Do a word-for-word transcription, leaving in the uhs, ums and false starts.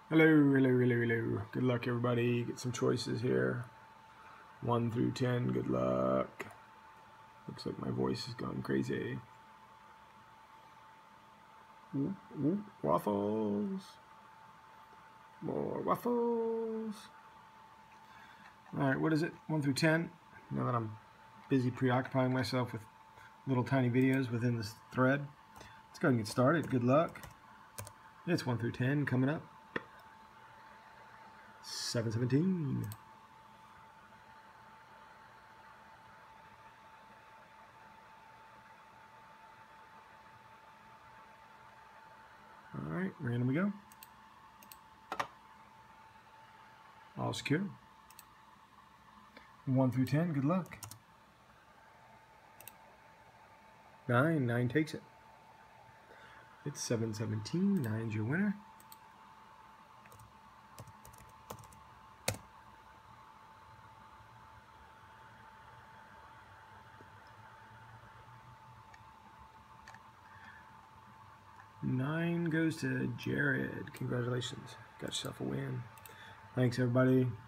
Hello, hello, hello, hello. Good luck, everybody. Get some choices here. One through ten. Good luck. Looks like my voice is going crazy. Ooh, ooh, waffles. More waffles. All right, what is it? One through ten. Now that I'm busy preoccupying myself with little tiny videos within this thread, let's go and get started. Good luck. It's one through ten coming up. seven seventeen. All right, random we go. All secure. one through ten, good luck. nine, nine takes it. It's seven seventeen, nine's your winner. Nine goes to Jared. Congratulations. Got yourself a win. Thanks, everybody.